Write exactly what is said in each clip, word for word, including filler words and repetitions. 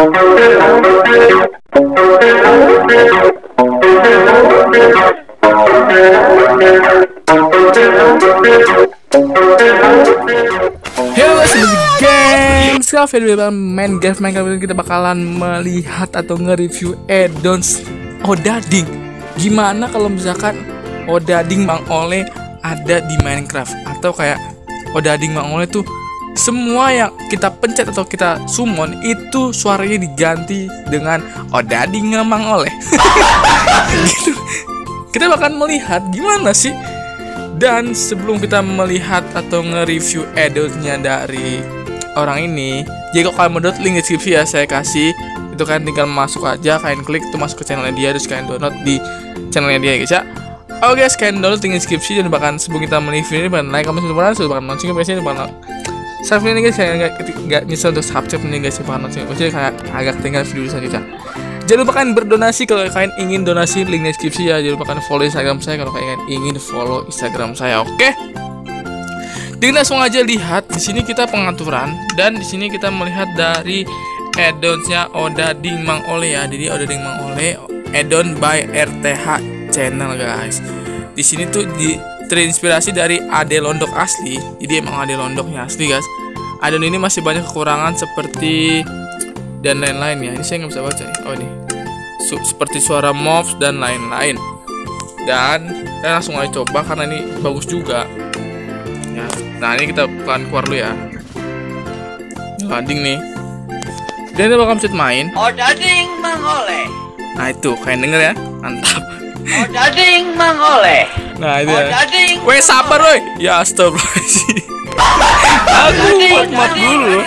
Halo guys, geng. Sekarang video main game Minecraft kita bakalan melihat atau nge-review add-ons Odading. Gimana kalau misalkan Odading Mang Oleh ada di Minecraft, atau kayak Odading Mang Oleh tuh semua yang kita pencet atau kita summon itu suaranya diganti dengan Odading Mang Oleh. Gitu. Kita bakalan melihat gimana sih. Dan sebelum kita melihat atau nge-review add-onsnya dari orang ini, jika kalian mau download, link deskripsi ya saya kasih. Itu kan tinggal masuk aja, kalian klik itu masuk ke channelnya dia, terus kalian download di channelnya dia guys ya. Oke guys, kalian download link deskripsi. Dan bahkan sebelum kita mereview ini, bahkan like, comment, subscribe, sudah bahkan launching ke P C, bahkan subscribe ini guys, saya nggak nggak nyesel untuk subscribe ini guys, bahkan launching ke P C, kayak agak tinggal video selanjutnya. Jangan lupa kalian berdonasi kalau kalian ingin donasi, link deskripsi ya. Jangan lupa kalian follow Instagram saya kalau kalian ingin follow Instagram saya, oke? Jadi langsung aja lihat di sini kita pengaturan, dan di sini kita melihat dari add-onsnya Odading Mang Oleh ya. Jadi Odading Mang Oleh add-on by R T H channel guys. Di sini tuh di, terinspirasi dari Ade Londok asli. Jadi emang Ade Londoknya asli guys. Add-on ini masih banyak kekurangan seperti dan lain-lain ya. Ini saya nggak bisa baca nih. Oh ini Su seperti suara mobs dan lain-lain. Dan kita langsung aja coba karena ini bagus juga ya. Nah ini kita pelan keluar dulu ya. Landing nih. Dan kita bakal mencet main Odading Mang Oleh. Nah itu kalian denger ya, mantap. Odading Mang Oleh. Nah itu ya. Odading. Weh sabar woi. Ya astagfirullahaladzim. Aku buat mat dulu.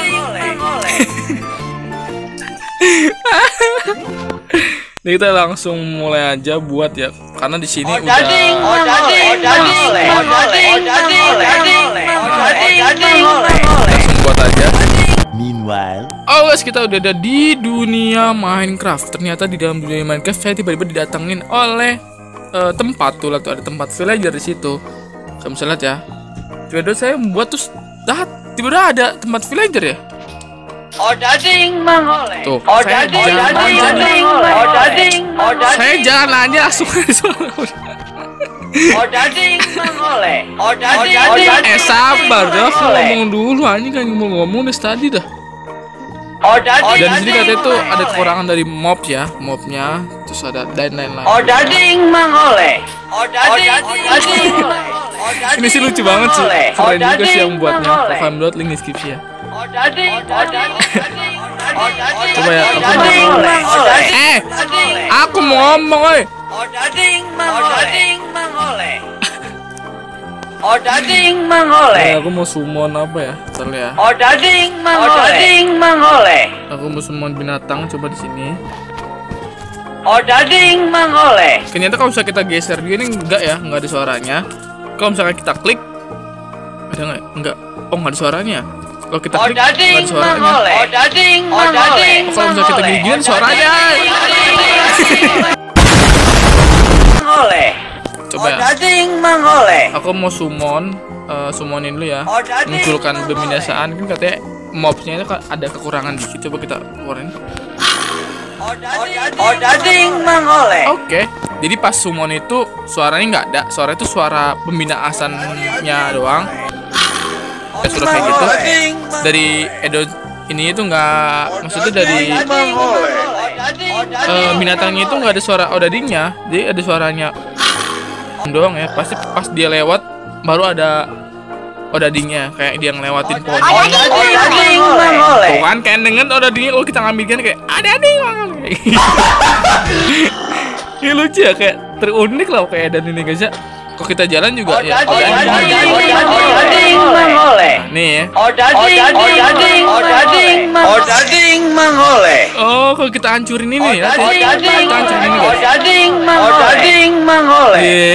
Ini kita langsung mulai aja buat ya, karena di sini udah Odading Odading Odading Odading Odading langsung buat aja. Meanwhile, Oh guys, kita udah ada di dunia Minecraft. Ternyata di dalam dunia Minecraft saya tiba-tiba didatengin oleh uh, tempat tuh lah, tuh ada tempat villager di situ. Kamu bisa lihat ya. Tiba-tiba saya membuat terus, dah tiba-tiba ada tempat villager ya. Odading Mang Oleh. Tuh, saya jalan aja nih. Odading Odading Saya jalan aja langsung aja. Odading Mang Oleh. Odading. Eh sabar dah, aku ngomong dulu anjing kan mau ngomong dari tadi dah. Odading. Dan di sini katanya tuh ada kekurangan dari mob ya, mobnya, terus ada dan lain-lain. Odading Mang Oleh. Odading. Ini sih lucu banget sih, keren juga sih yang buatnya. Kalian download link deskripsi ya. Odading. Coba ya, aku Eh, aku mau ngomong, oi. Odading Mang Oleh. Odading Mang Oleh. Eh, aku mau summon apa ya? Bentar ya. Odading Mang Oleh. Odading Mang Oleh. Aku mau summon binatang, coba di sini. Odading Mang Oleh. Ternyata kalau bisa kita geser dia ini enggak ya, enggak ada suaranya. Kalau misalkan kita klik, ada nggak? Enggak. Oh, nggak ada suaranya. Kalau kita klik, nggak ada suaranya. Odading Mang Oleh. Oh, kalau misalkan kita gini-gini suaranya. Mang Oleh. Coba ya. Odading Mang Oleh. Aku mau summon, uh, summonin dulu ya. Munculkan pembinasaan, kan katanya mobsnya itu ada kekurangan dikit. Coba kita keluarin. Odading Mang Oleh. Oke. Jadi pas summon itu suaranya nggak ada. Suara itu suara pembinaasannya doang. Ya sudah kayak gitu. Dari Edo ini itu nggak, maksudnya dari uh, binatangnya itu nggak ada suara odadingnya. Jadi ada suaranya doang ya. Pasti pas dia lewat baru ada odadingnya, kayak dia ngelewatin pohon. Odading Mang Oleh. Tuh kan kayak denger odadingnya kalau kita ngambilkan kayak odading Mang Oleh. Ini lucu ya, kayak terunik lah kayak dan ini guys ya. Kok kita jalan juga ya. Odading Mang Oleh. Nih ya. Odading Odading Odading Odading Mang Oleh. Oh, kalau kita hancurin ini ya. Odading Kita hancurin ini guys. Odading Mang Odading Mang Oleh. Eh.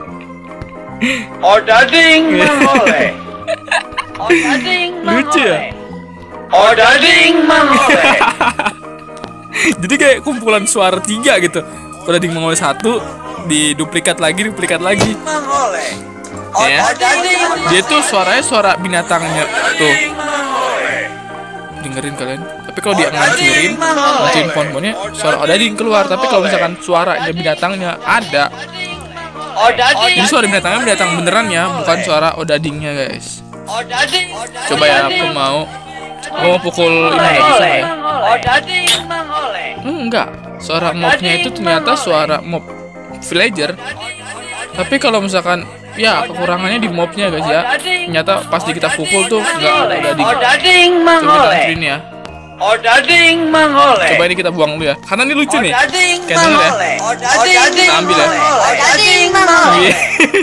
Odading Mang Oleh. Odading Mang Lucu ya? Oleh. Odading Mang Oleh. Jadi kayak kumpulan suara tiga gitu. Odading Mang Oleh satu, diduplikat lagi, duplikat lagi. Mang Oleh. Ya. Dia tuh suaranya suara binatangnya tuh. dengerin kalian. Tapi kalau dia ngancurin, ngancurin pohon-pohonnya, suara odading keluar. Tapi kalau misalkan suaranya binatangnya ada, Odading. ini suara binatangnya binatang beneran ya, bukan suara odadingnya guys. Odading. Coba ya, aku mau, aku mau pukul ini nggak bisa ya? Odading mengoleh. Hmm, enggak, suara mobnya itu ternyata suara mob villager. Tapi kalau misalkan ya kekurangannya di mobnya guys ya, ternyata pas di kita pukul tuh nggak ada odading. Odading Coba kita mengoleh. hancurin ya. Odading mengoleh. Coba ini kita buang dulu ya, karena ini lucu nih. Odading Kayak denger ya. mengoleh. Odading Kita ambil ya. Odading mengoleh. Iya.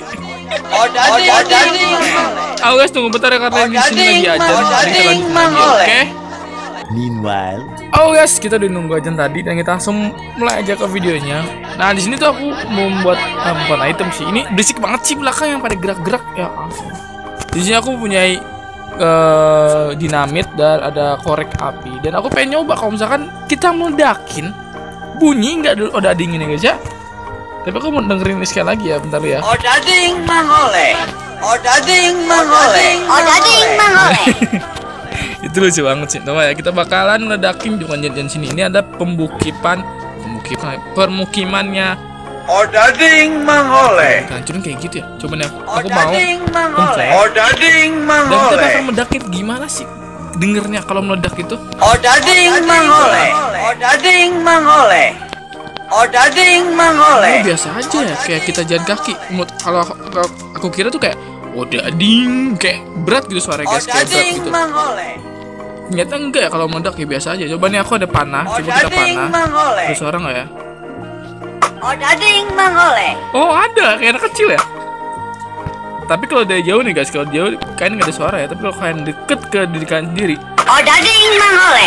Odading mengoleh. Aku guys tunggu bentar ya karena di sini lagi ajan. Jadi kita lanjut lagi, oke? Meanwhile, Oh guys, kita udah nunggu ajan tadi dan kita langsung mulai aja ke videonya. Nah di sini tuh aku mau membuat eh, bukan item sih. Ini berisik banget sih belakang yang pada gerak-gerak ya. Ampun. Di sini aku punya eh, dinamit dan ada korek api dan aku pengen nyoba kalau misalkan kita meledakin bunyi nggak dulu odading ini guys ya. Tapi aku mau dengerin ini sekali lagi ya, bentar ya. Odading mengoleh. Odading mengoleh. Odading mengoleh. Itu lucu banget sih. Coba ya, kita bakalan ledakin juga jajan sini. Ini ada pembukipan, pembukipan, permukimannya. Odading mengoleh. Kita hancurin kayak gitu ya. Coba nih, aku, aku mau Odading mengoleh. pencet. Odading Dan kita mengoleh. bakal meledakin gimana sih dengernya kalau meledak itu? Odading mengoleh. Odading mengoleh. Odading Oh, mengoleh. biasa aja ya, kayak kita jalan kaki. Menurut kalau kalau aku kira tuh kayak odading, kayak berat gitu suaranya guys, kayak berat Odading gitu. mengoleh. Ternyata enggak ya kalau meledak ya biasa aja. Coba nih aku ada panah, coba kita Odading panah. mengoleh. Ada suara nggak ya? Odading mengoleh. Oh ada, kayak anak kecil ya. Tapi kalau dari jauh nih guys, kalau jauh kalian nggak ada suara ya. Tapi kalau kalian deket ke diri kalian sendiri, Odading mengoleh.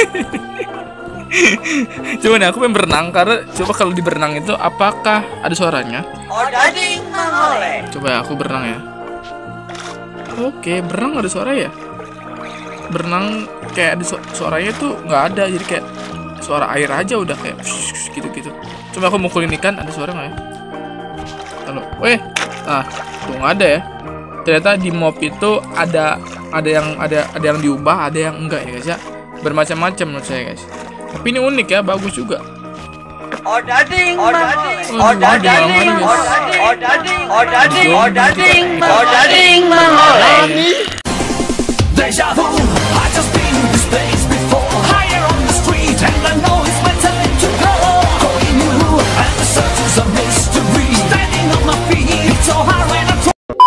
coba nih aku pengen berenang karena coba kalau di berenang itu apakah ada suaranya? Odading mengoleh. Coba ya aku berenang ya. Oke, berenang ada suara ya. Berenang kayak ada su suaranya tuh nggak ada, jadi kayak suara air aja udah kayak gitu-gitu. Coba aku mukulin ikan, ada suara nggak ya? Halo, weh, nah tuh nggak ada ya. Ternyata di mob itu ada ada yang ada ada yang diubah, ada yang enggak ya guys ya. Bermacam-macam menurut saya guys. Tapi ini unik ya, bagus juga. Odading mengoleh. Oh, Odading di malam hari, guys. Odading. Odading. Jom, Odading. kita- Odading mengoleh. Deja vu, I just been in this place before. Higher on the street, and I know it's my time to go. Going new, and the search is a mystery. Standing on my feet, it's so hard when I'm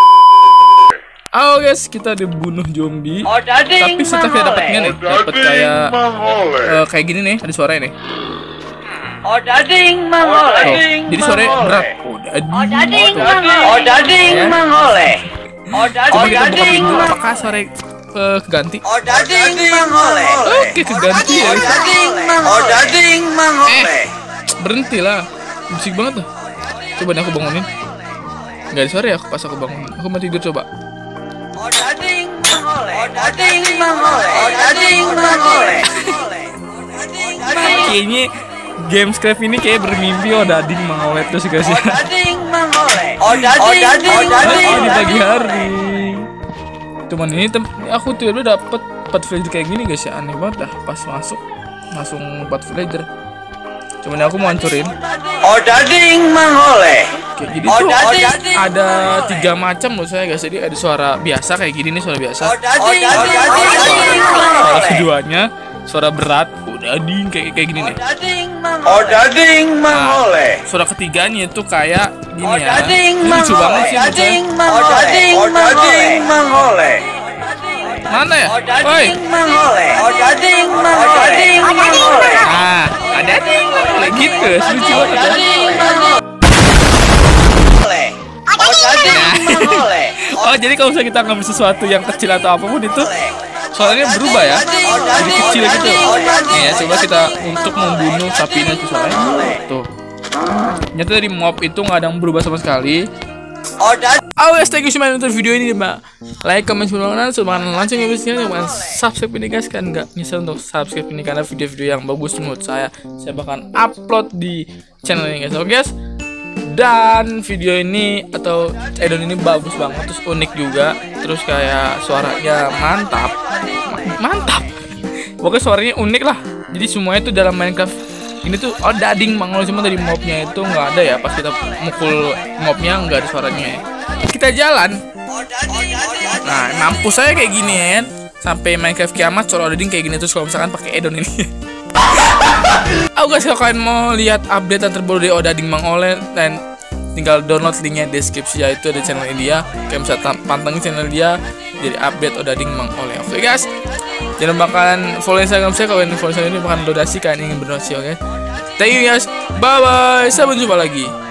Oh guys, kita dibunuh zombie. Odading Tapi setelah kita dapatnya nih, dapat kayak eh, kayak gini nih, ada suara ini. Odading Tuh, mengoleh. jadi suaranya berat. Oh, Odading tuh. mengoleh. Odading Ya. mengoleh. Coba kita buka Odading pintu, apakah suara eh, keganti? Odading mengoleh. Oke, keganti ya. Odading mengoleh. Odading mengoleh. Berhenti lah, musik banget tuh. Coba nih aku bangunin. Gak ada suara ya pas aku bangun. Aku mau tidur coba. Odading mengoleh. Odading mengoleh. Odading mengoleh. Kayaknya Gamescraft ini kayak bermimpi odading mengoleh terus guys ya. Odading mengoleh. Odading. Odading. Oh, di pagi hari. Cuman ini tem aku tiba-tiba dapet empat villager kayak gini guys ya, aneh banget dah pas masuk langsung empat villager. Cuman aku mau hancurin. Odading mengoleh. Kayak gini tuh Odading. ada tiga macam menurut saya guys. Jadi ada suara biasa kayak gini nih, suara biasa. Odading. Suara keduanya suara berat, odading kayak kayak gini nih. Odading mengoleh. Odading mengoleh. Suara ketiganya itu kayak gini ya. Odading Ini lucu banget sih menurut saya. Odading mengoleh. Odading mengoleh. Mana ya? Woi. Odading mengoleh. Odading mengoleh. Mengoleh. Ah, ada kayak gitu. Lucu banget ya. Odading mengoleh. Odading mengoleh. Oh, jadi kalau misalnya kita ngambil sesuatu yang kecil atau apapun itu suaranya berubah ya, jadi kecil gitu. Nih ya, coba kita untuk membunuh sapi ini suaranya tuh. Ternyata dari mob itu nggak ada yang berubah sama sekali. Odading. Oh guys, thank you so much untuk video ini mbak. Like, comment, subscribe, subscribe, langsung ya guysnya. Jangan subscribe ini guys, kan nggak nyesel untuk subscribe ini karena video-video yang bagus menurut saya. Saya bakal upload di channel ini guys. Oke guys. Dan video ini atau addon ini bagus banget, terus unik juga, terus kayak suaranya mantap, mantap. Pokoknya suaranya unik lah. Jadi semuanya tuh dalam Minecraft ini tuh oh dading mangol, cuma dari mobnya itu nggak ada ya. Pas kita mukul mobnya nggak ada suaranya ya. Kita jalan. Nah mampus saya kayak gini ya kan. Sampai Minecraft kiamat suara odading kayak gini terus kalau misalkan pakai addon ini. Aku guys, kalau kalian mau lihat update yang terbaru dari Odading Mang Oleh, dan tinggal download linknya di deskripsi ya, itu ada channel dia. Kalian bisa pantengin channel dia jadi update Odading Mang Oleh. Oke guys, jangan lupa kalian follow Instagram saya. Kalau kalian follow Instagram ini bukan donasi, kalian ingin berdonasi. Oke, thank you guys, bye bye, sampai jumpa lagi.